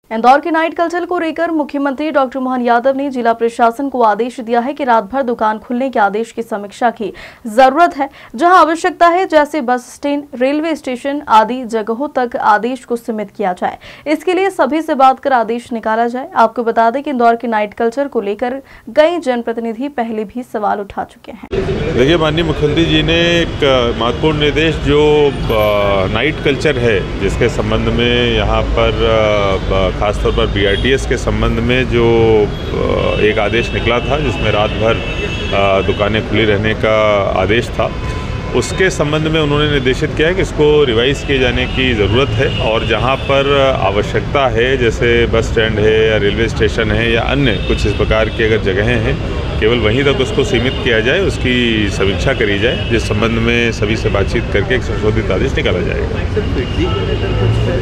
इंदौर के night culture को लेकर मुख्यमंत्री डॉक्टर मोहन यादव ने जिला प्रशासन को आदेश दिया है कि रात भर दुकान खुलने के आदेश की समीक्षा की जरूरत है। जहां आवश्यकता है, जैसे बस स्टैंड, रेलवे स्टेशन आदि जगहों तक आदेश को सीमित किया जाए। इसके लिए सभी से बात कर आदेश निकाला जाए। आपको बता दें कि इंदौर के नाइट कल्चर को लेकर कई जनप्रतिनिधि पहले भी सवाल उठा चुके हैं। देखिए, माननीय मुख्यमंत्री जी ने एक महत्वपूर्ण निर्देश जो नाइट कल्चर है, जिसके संबंध में यहाँ पर खासतौर पर BRTS के संबंध में जो एक आदेश निकला था, जिसमें रात भर दुकानें खुली रहने का आदेश था, उसके संबंध में उन्होंने निर्देशित किया है कि इसको रिवाइज़ किए जाने की ज़रूरत है और जहाँ पर आवश्यकता है, जैसे बस स्टैंड है या रेलवे स्टेशन है या अन्य कुछ इस प्रकार की अगर जगहें हैं, केवल वहीं तक उसको सीमित किया जाए, उसकी समीक्षा करी जाए, जिस संबंध में सभी से बातचीत करके एक संशोधित आदेश निकाला जाएगा।